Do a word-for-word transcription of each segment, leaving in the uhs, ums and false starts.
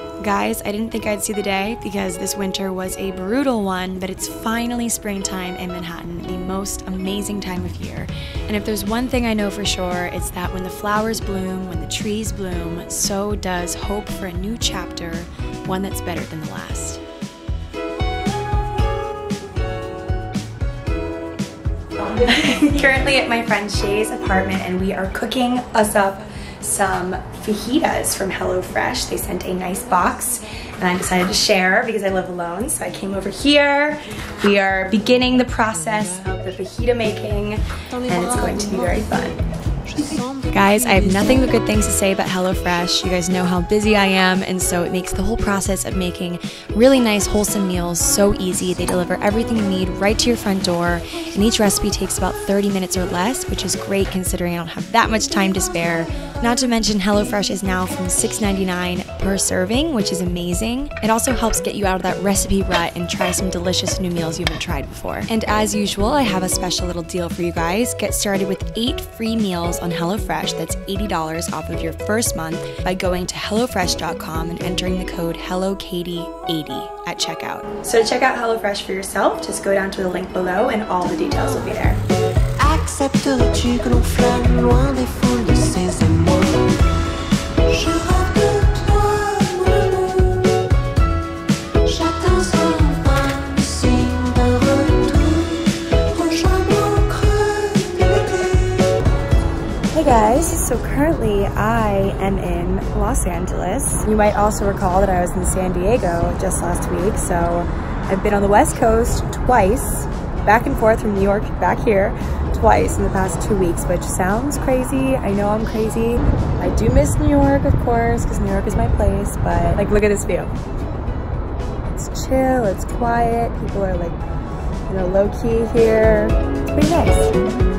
Guys, I didn't think I'd see the day because this winter was a brutal one, but it's finally springtime in Manhattan, the most amazing time of year. And if there's one thing I know for sure, it's that when the flowers bloom, when the trees bloom, so does hope for a new chapter, one that's better than the last. Currently at my friend Shay's apartment, and we are cooking us up some fajitas from HelloFresh. They sent a nice box and I decided to share because I live alone, so I came over here. We are beginning the process of the fajita making and it's going to be very fun. Guys, I have nothing but good things to say about HelloFresh. You guys know how busy I am, and so it makes the whole process of making really nice, wholesome meals so easy. They deliver everything you need right to your front door, and each recipe takes about thirty minutes or less, which is great considering I don't have that much time to spare. Not to mention, HelloFresh is now from six ninety-nine per serving, which is amazing. It also helps get you out of that recipe rut and try some delicious new meals you haven't tried before. And as usual, I have a special little deal for you guys. Get started with eight free meals on HelloFresh. That's eighty dollars off of your first month by going to HelloFresh dot com and entering the code Hello Katie eighty at checkout. So to check out HelloFresh for yourself, just go down to the link below and all the details will be there. Accepterais-tu que l'on flâne loin des foules de ces émois? Je rêve de toi, mon amour. J'attends sans fin le signe d'un retour. Rejoins mon creux d'été. Hey guys, so currently I am in Los Angeles. You might also recall that I was in San Diego just last week, so I've been on the West Coast twice, back and forth from New York back here, twice in the past two weeks, which sounds crazy. I know I'm crazy. I do miss New York, of course, because New York is my place, but like, look at this view. It's chill, it's quiet, people are like, you know, low-key here. It's pretty nice.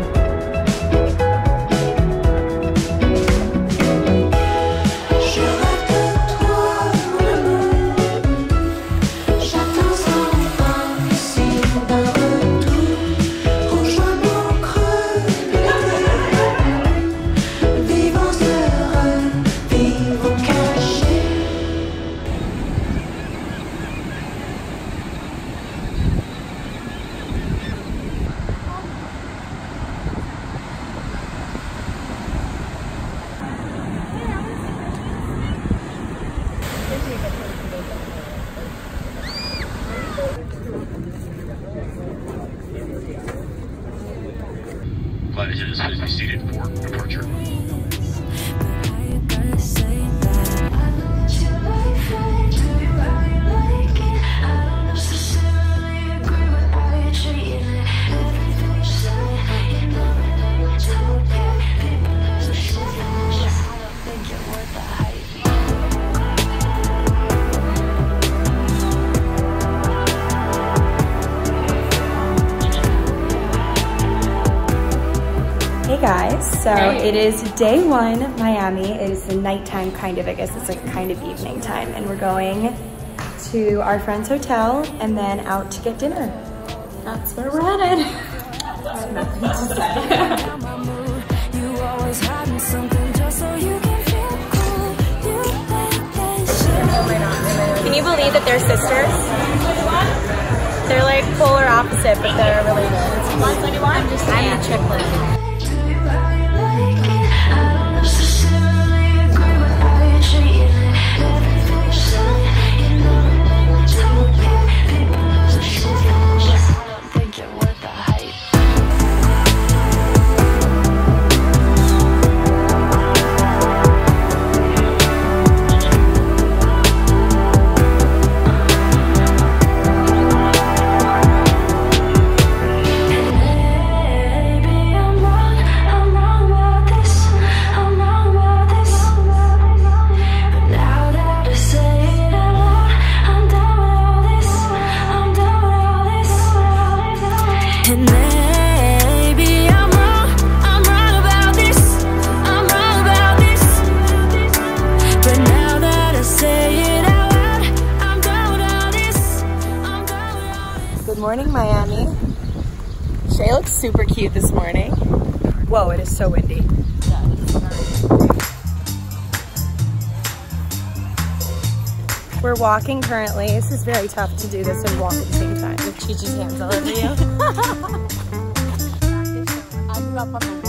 Flight attendants, please be seated for departure. Hey guys, so it is day one, Miami. It is the nighttime kind of, I guess it's like kind of evening time, and we're going to our friend's hotel and then out to get dinner. That's where we're headed. Nothing to say. Can you believe that they're sisters? They're like polar opposite, but they're related. I'm just I'm a triplet. Good morning, Miami. Shay looks super cute this morning. Whoa, it is so windy. We're walking currently. This is very tough to do this and walk at the same time. With Chi Chi's hands all over you. I grew up on the